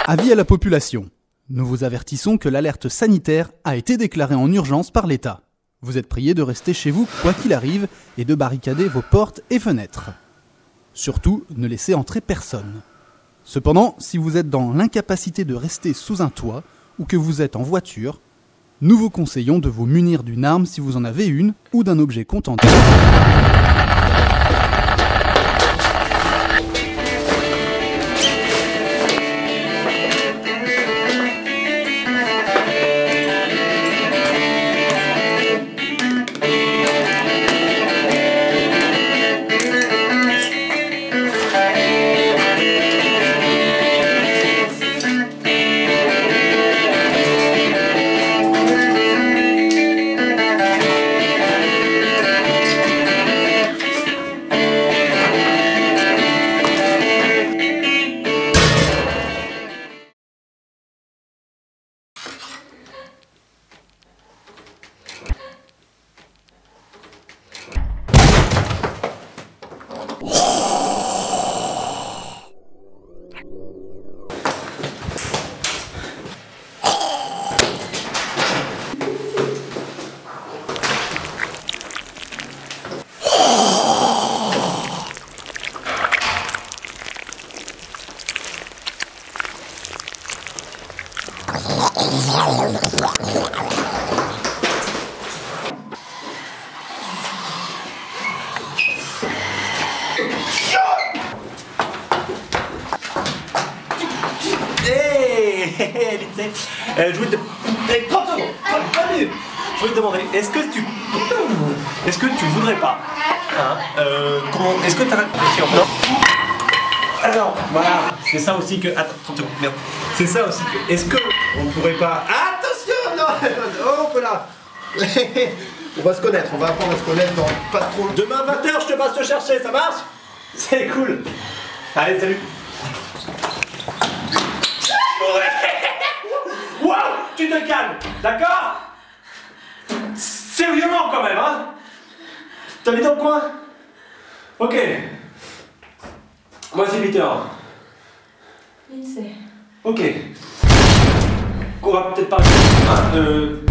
Avis à la population. Nous vous avertissons que l'alerte sanitaire a été déclarée en urgence par l'État. Vous êtes priés de rester chez vous quoi qu'il arrive et de barricader vos portes et fenêtres. Surtout, ne laissez entrer personne. Cependant, si vous êtes dans l'incapacité de rester sous un toit ou que vous êtes en voiture, nous vous conseillons de vous munir d'une arme si vous en avez une ou d'un objet contendant. Je voulais te... 30 secondes, pas minutes. Je voulais te demander, est-ce que tu voudrais pas est-ce que t'as réfléchi encore? Alors, voilà, c'est ça aussi que... Attends, 30 secondes, merde. C'est ça aussi que... Est-ce que on pourrait pas... Attention, non, hop là. On va se connaître, on va apprendre à se connaître dans pas trop... Demain 20h, je te passe te chercher, ça marche? C'est cool. Allez, salut. Waouh, tu te calmes, d'accord? C'est violent quand même, hein? T'habites dans le coin? Ok. Moi c'est Peter. Lindsay. Ok. On va peut-être parler.